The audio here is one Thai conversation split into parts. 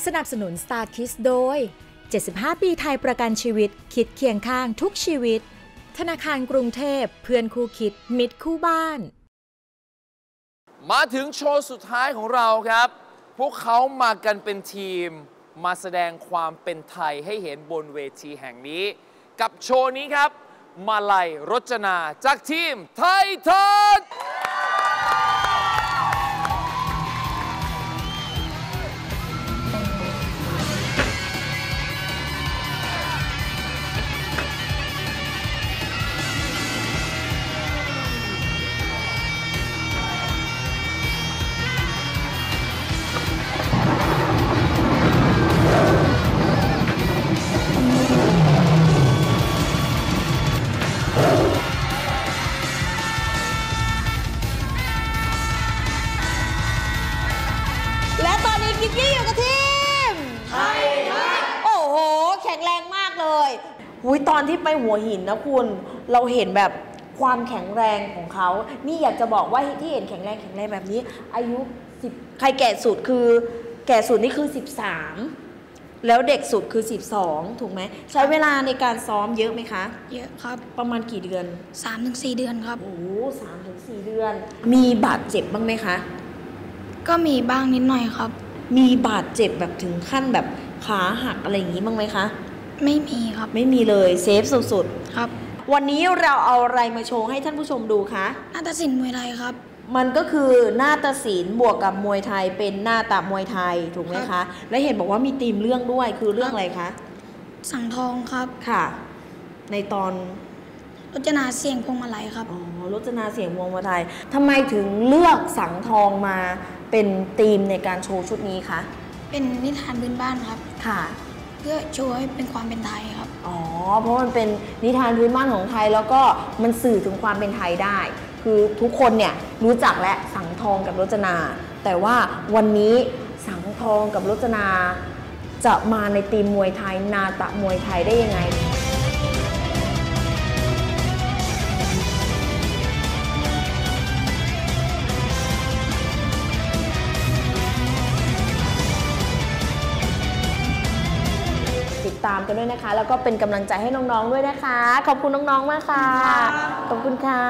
สนับสนุน Star Kids โดย 75 ปีไทยประกันชีวิตคิดเคียงข้างทุกชีวิตธนาคารกรุงเทพเพื่อนคู่คิดมิตรคู่บ้านมาถึงโชว์สุดท้ายของเราครับพวกเขามากันเป็นทีมมาแสดงความเป็นไทยให้เห็นบนเวทีแห่งนี้กับโชว์นี้ครับมาลัยรจนาจากทีมไทยทัศน์และตอนนี้กิ๊กกี้อยู่กับทีมไทยทัศน์โอ้โหแข็งแรงมากเลยตอนที่ไปหัวหินนะคุณเราเห็นแบบความแข็งแรงของเขานี่อยากจะบอกว่าที่เห็นแข็งแรงแบบนี้อายุ10ใครแก่สุดคือแก่สุดนี่คือ13แล้วเด็กสุดคือ12ถูกไหมใช้เวลาในการซ้อมเยอะไหมคะเยอะครับประมาณกี่เดือน 3-4 เดือนครับโอ้3-4 เดือนมีบาดเจ็บบ้างไหมคะก็มีบ้างนิดหน่อยครับมีบาดเจ็บแบบถึงขั้นแบบขาหักอะไรอย่างนี้บ้างไหมคะไม่มีครับไม่มีเลยเซฟสุดๆครับวันนี้เราเอาอะไรมาโชว์ให้ท่านผู้ชมดูคะนาฏศิลป์มวยไทยครับมันก็คือนาฏศิลป์บวกกับมวยไทยเป็นหน้าตามวยไทยถูกไหมคะและเห็นบอกว่ามีธีมเรื่องด้วยคือเรื่องอะไรคะสังทองครับค่ะในตอนรจนาเสียงพวงมาลัยครับรจนาเสียงพวงมาลัยทำไมถึงเลือกสังทองมาเป็นธีมในการโชว์ชุดนี้คะเป็นนิทานพื้นบ้านครับค่ะเพื่อโชว์ให้เป็นความเป็นไทยครับเพราะมันเป็นนิทานพื้นบ้านของไทยแล้วก็มันสื่อถึงความเป็นไทยได้คือทุกคนเนี่ยรู้จักและสังทองกับรจนาแต่ว่าวันนี้สังทองกับรจนาจะมาในธีมมวยไทยนาฏมวยไทยได้ยังไงติดตามกันด้วยนะคะแล้วก็เป็นกำลังใจให้น้องๆด้วยนะคะขอบคุณน้องๆมากค่ะขอบคุณค่ะ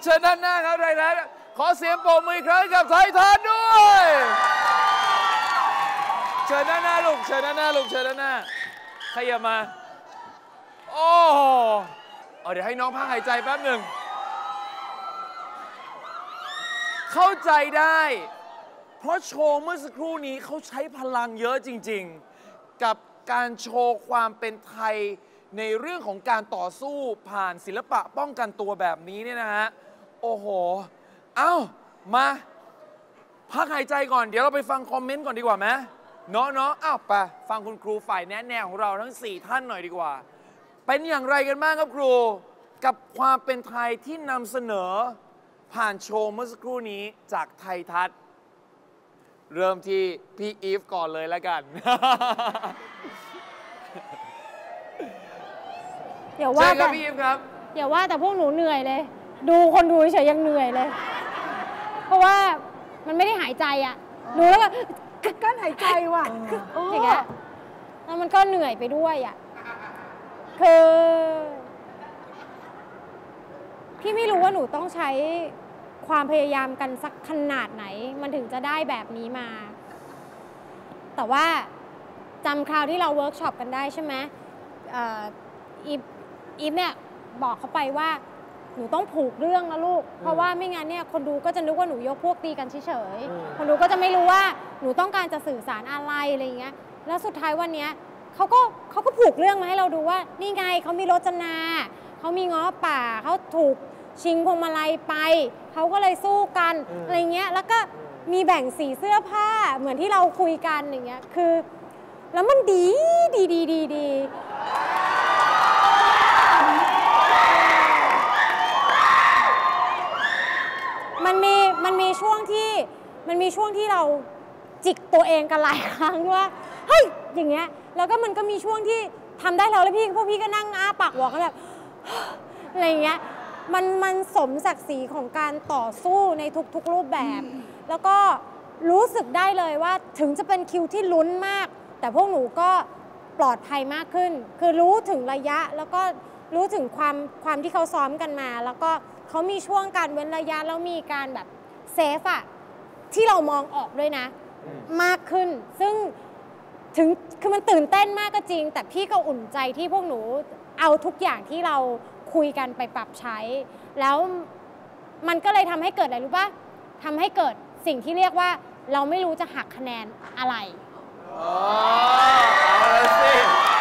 เชิญด้านหน้าครับไททัศน์ขอเสียงปรบมืออีกครั้งกับไททัศน์ด้วยเชิญด้านหน้าลูกเชิญด้านหน้าลูกเชิญด้านหน้าขยับมาโอ้เดี๋ยวให้น้องพักหายใจแป๊บหนึ่งเข้าใจได้เพราะโชว์เมื่อสักครู่นี้เขาใช้พลังเยอะจริงๆกับการโชว์ความเป็นไทยในเรื่องของการต่อสู้ผ่านศิลปะป้องกันตัวแบบนี้เนี่ยนะฮะโอ้โหมาพักหายใจก่อนเดี๋ยวเราไปฟังคอมเมนต์ก่อนดีกว่าไหมเนาะไปฟังคุณครูฝ่ายแนะแนวของเราทั้ง4ท่านหน่อยดีกว่าเป็นอย่างไรกันบ้างครับครูกับความเป็นไทยที่นำเสนอผ่านโชว์เมื่อสักครู่นี้จากไททัศน์เริ่มที่พี่อีฟก่อนเลยแล้วกันอย่าว่าแต่พี่อีฟครับอย่าว่าแต่พวกหนูเหนื่อยเลยดูคนดูเฉยยังเหนื่อยเลยเพราะว่ามันไม่ได้หายใจอ่ะดูแล้วก็กั้นหายใจว่ะอย่างเงี้ยแล้วมันก็เหนื่อยไปด้วยอ่ะคือพี่ไม่รู้ว่าหนูต้องใช้ความพยายามกันสักขนาดไหนมันถึงจะได้แบบนี้มาแต่ว่าจำคราวที่เราเวิร์กช็อปกันได้ใช่ไหมอีฟเนี่ยบอกเขาไปว่าหนูต้องผูกเรื่องนะลูกเพราะว่าไม่งั้นเนี่ยคนดูก็จะนึกว่าหนูยกพวกตีกันเฉยๆคนดูก็จะไม่รู้ว่าหนูต้องการจะสื่อสารอะไรอะไรอย่างเงี้ยแล้วสุดท้ายวันนี้เขาก็ผูกเรื่องมาให้เราดูว่านี่ไงเขามีรจนาเขามีง้อป่าเขาถูกชิงพวงมาลัยไปเขาก็เลยสู้กันอะไรเงี้ยแล้วก็มีแบ่งสีเสื้อผ้าเหมือนที่เราคุยกันอย่างเงี้ยคือแล้วมันดีมันมีช่วงที่เราจิกตัวเองกันหลายครั้งว่าเฮ้ยอย่างเงี้ยแล้วก็มันก็มีช่วงที่ทำได้แล้วพวกพี่ก็นั่งอ้าปากหัวกันแบบอะไรเงี้ยมันสมศักดิ์ศรีของการต่อสู้ในทุกๆรูปแบบแล้วก็รู้สึกได้เลยว่าถึงจะเป็นคิวที่ลุ้นมากแต่พวกหนูก็ปลอดภัยมากขึ้นคือรู้ถึงระยะแล้วก็รู้ถึงความที่เขาซ้อมกันมาแล้วก็เขามีช่วงการเว้นระยะแล้วมีการแบบเซฟอะที่เรามองออกด้วยนะมากขึ้นซึ่งคือมันตื่นเต้นมากก็จริงแต่พี่ก็อุ่นใจที่พวกหนูเอาทุกอย่างที่เราคุยกันไปปรับใช้แล้วมันก็เลยทำให้เกิดอะไรรู้ป่ะทำให้เกิดสิ่งที่เรียกว่าเราไม่รู้จะหักคะแนนอะไรเอาละสิ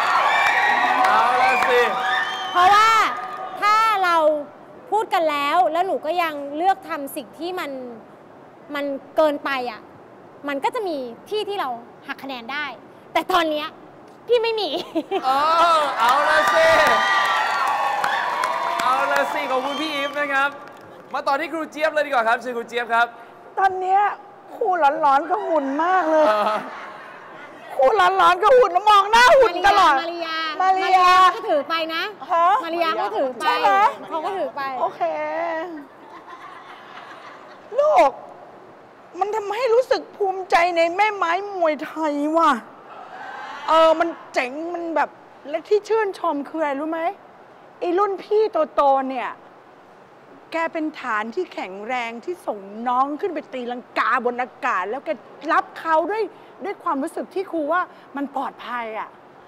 เพราะว่าถ้าเราพูดกันแล้วหนูก็ยังเลือกทำสิ่งที่มันเกินไปอ่ะมันก็จะมีที่เราหักคะแนนได้แต่ตอนนี้พี่ไม่มีเอาละสิขอบคุณพี่อีฟนะครับมาต่อที่ครูเจี๊ยบเลยดีกว่าครับเชิญครูเจี๊ยบครับตอนนี้คู่ร้อนๆก็หุ่นมากเลยคู่ร้อนๆก็หุ่นมองหน้าหุ่นตลอดมาริยาก็ถือไปนะมาริยาก็ถือไปเขาก็ถือไปโอเคลูกมันทำให้รู้สึกภูมิใจในแม่ไม้มวยไทยว่ะมันเจ๋งมันแบบและที่ชื่นชมคืออะไรรู้ไหมไอ้รุ่นพี่โตๆเนี่ยแกเป็นฐานที่แข็งแรงที่ส่งน้องขึ้นไปตีลังกาบนอากาศแล้วแกรับเขาด้วยความรู้สึกที่ครูว่ามันปลอดภัยอ่ะ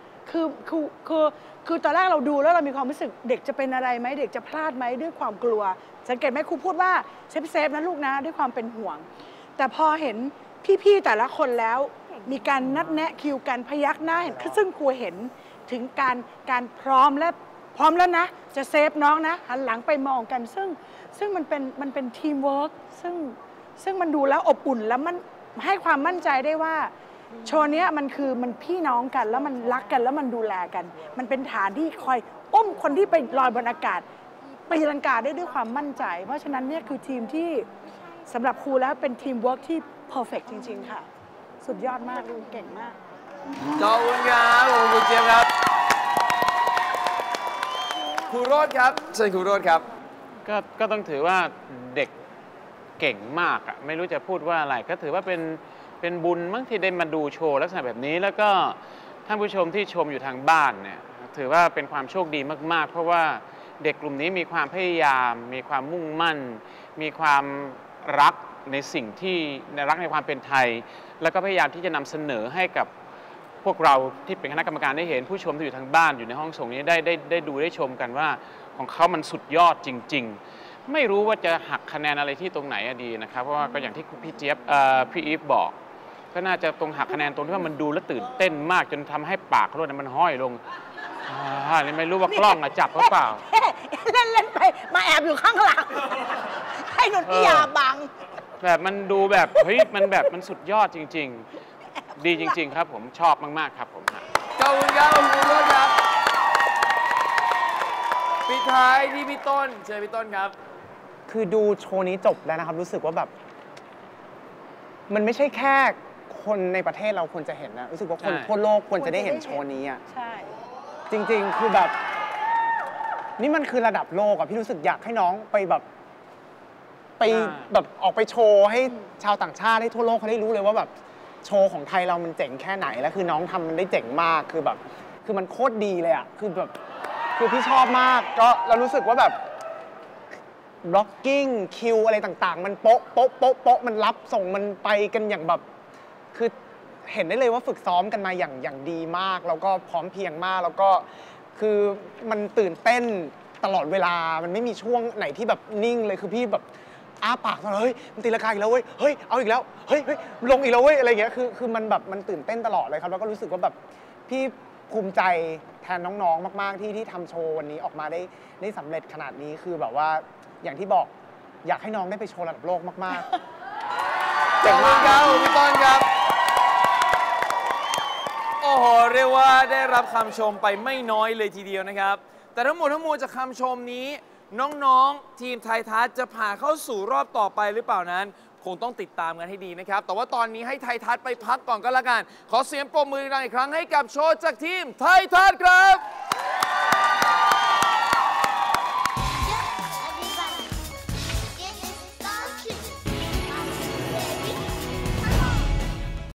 คือตอนแรกเราดูแล้วเรามีความรู้สึกเด็กจะเป็นอะไรไหมเด็กจะพลาดไหมด้วยความกลัวสังเกตไหมครูพูดว่าเซฟนะลูกนะด้วยความเป็นห่วงแต่พอเห็นพี่ๆแต่ละคนแล้วมีการนัดแนะคิวกันพยักหน้าเห็นซึ่งครูเห็นถึงการพร้อมแล้วนะจะเซฟน้องนะหันหลังไปมองกันซึ่งมันเป็นทีมเวิร์กซึ่งมันดูแล้วอบอุ่นแล้วมันให้ความมั่นใจได้ว่าโชว์นี้มันพี่น้องกันแล้วมันรักกันแล้วมันดูแลกันมันเป็นฐานที่คอยอุ้มคนที่ไปลอยบนอากาศไปตีลังกาได้ด้วยความมั่นใจเพราะฉะนั้นเนี่ยคือทีมที่สำหรับครูแล้วเป็นทีมเวิร์กที่เพอร์เฟกต์จริงๆค่ะสุดยอดมากลูกเก่งมากขอบคุณครับขอบคุณเจี๊ยบครับครูโรจน์ครับเชิญครูโรจน์ครับก็ต้องถือว่าเด็กเก่งมากอ่ะไม่รู้จะพูดว่าอะไรก็ถือว่าเป็นบุญมั้งที่ได้มาดูโชว์ลักษณะแบบนี้แล้วก็ท่านผู้ชมที่ชมอยู่ทางบ้านเนี่ยถือว่าเป็นความโชคดีมากๆเพราะว่าเด็กกลุ่มนี้มีความพยายาม มีความมุ่งมั่น มีความรักในสิ่งที่รักในความเป็นไทย แล้วก็พยายามที่จะนำเสนอให้กับพวกเราที่เป็นคณะกรรมการได้เห็นผู้ชมที่อยู่ทางบ้านอยู่ในห้องส่งนี้ได้ดูได้ชมกันว่าของเขามันสุดยอดจริงๆไม่รู้ว่าจะหักคะแนนอะไรที่ตรงไหนดีนะครับเพราะว่าก็อย่างที่พี่เจี๊ยบพี่อีฟบอกก็น่าจะตรงหักคะแนนตรงที่ว่ามันดูแล้วตื่นเต้นมากจนทำให้ปากเขาเนี่ยมันห้อยลงนี่ไม่รู้ว่ากล้องจับหรือเปล่าเล่นไปมาแอบอยู่ข้างหลังให้นนทิยาบังแบบมันดูแบบเฮ้ยมันสุดยอดจริงๆดีจริงๆครับผมชอบมากๆครับผมขอบคุณครับคุณต้นครับปิดท้ายที่พี่ต้นเชิญพี่ต้นครับคือดูโชว์นี้จบแล้วนะครับรู้สึกว่าแบบมันไม่ใช่แค่คนในประเทศเราควรจะเห็นนะรู้สึกว่าคนทั่วโลกควรจะได้เห็นโชว์นี้อ่ะใช่จริงๆคือแบบนี่มันคือระดับโลกอ่ะพี่รู้สึกอยากให้น้องไปแบบออกไปโชว์ให้ชาวต่างชาติให้ทั่วโลกเขาได้รู้เลยว่าแบบโชว์ของไทยเรามันเจ๋งแค่ไหนแล้วคือน้องทำมันได้เจ๋งมากคือแบบคือมันโคตรดีเลยอ่ะคือแบบคือพี่ชอบมากก็เรารู้สึกว่าแบบบล็อกกิ้งคิวอะไรต่างๆมันโป๊ะโป๊ะโป๊ะโป๊ะมันรับส่งมันไปกันอย่างแบบคือเห็นได้เลยว่าฝึกซ้อมกันมาอย่างดีมากแล้วก็พร้อมเพียงมากแล้วก็คือมันตื่นเต้นตลอดเวลามันไม่มีช่วงไหนที่แบบนิ่งเลยคือพี่แบบอ้าปากตลอดเฮ้ยมันตีราคาอีกแล้วเว้ยเฮ้ยเอาอีกแล้วเฮ้ยลงอีกแล้วเว้ยอะไรอย่างเงี้ยคือมันแบบมันตื่นเต้นตลอดเลยครับแล้วก็รู้สึกว่าแบบพี่ภูมิใจแทนน้องๆมากๆที่ทำโชว์วันนี้ออกมาได้สำเร็จขนาดนี้คือแบบว่าอย่างที่บอกอยากให้น้องได้ไปโชว์ระดับโลกมากๆเจ๋งมากครับพี่ต้นครับโอ้โหเรียกว่าได้รับคำชมไปไม่น้อยเลยทีเดียวนะครับแต่ทั้งหมดจากคำชมนี้น้องๆทีมไทยทัศน์จะผ่านเข้าสู่รอบต่อไปหรือเปล่านั้นคงต้องติดตามกันให้ดีนะครับแต่ว่าตอนนี้ให้ไทยทัศน์ไปพักก่อนก็แล้วกันขอเสียงปรบมือดังอีกครั้งให้กับโชว์จากทีมไทยทัศน์ครับ